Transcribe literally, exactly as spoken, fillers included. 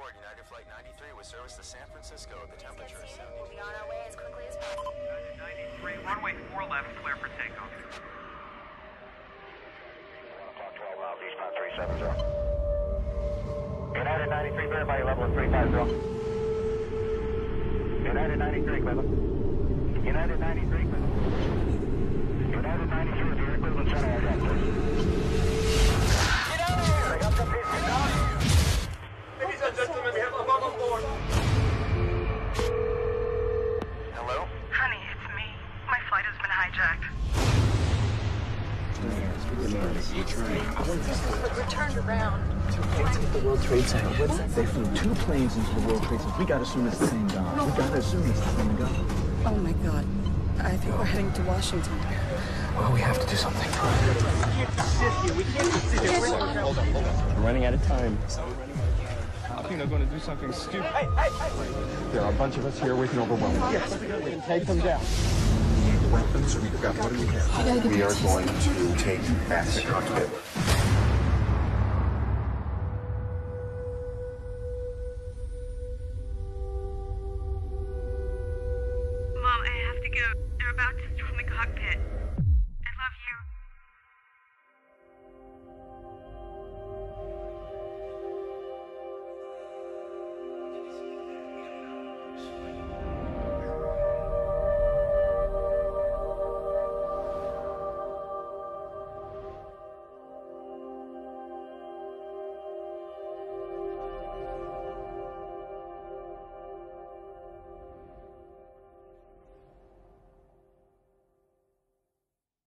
board. United Flight ninety-three with service to San Francisco. The temperature is seventy. We'll be on our way as quickly as possible. United ninety-three, runway four left, clear for takeoff. twelve miles eastbound three seven zero. United ninety-three, verify your level of three five zero. United ninety-three, Cleveland. United ninety-three, Cleveland. United ninety-three, if you're equivalent center, I got this. Get out of here! I got some pieces down. Ladies and gentlemen, we have a bomb on board. Hello? Honey, it's me. My flight has been hijacked. We're turned around. Let's get the World Trade Center. What's that? They flew two planes into the World Trade Center. We gotta assume it's the same guy. We gotta assume it's the same guy. Oh my God. I think we're heading to Washington. Well, we have to do something. We can't just sit here. We can't just sit here. Hold on, hold on, hold on. We're running out of time. I think they're going to do something stupid. Hey, hey, hey! There are a bunch of us here. We can overwhelm them. Yes, we can take them down. The weapons we've got. What do we have? We gotta get We back are to going to take back the cockpit.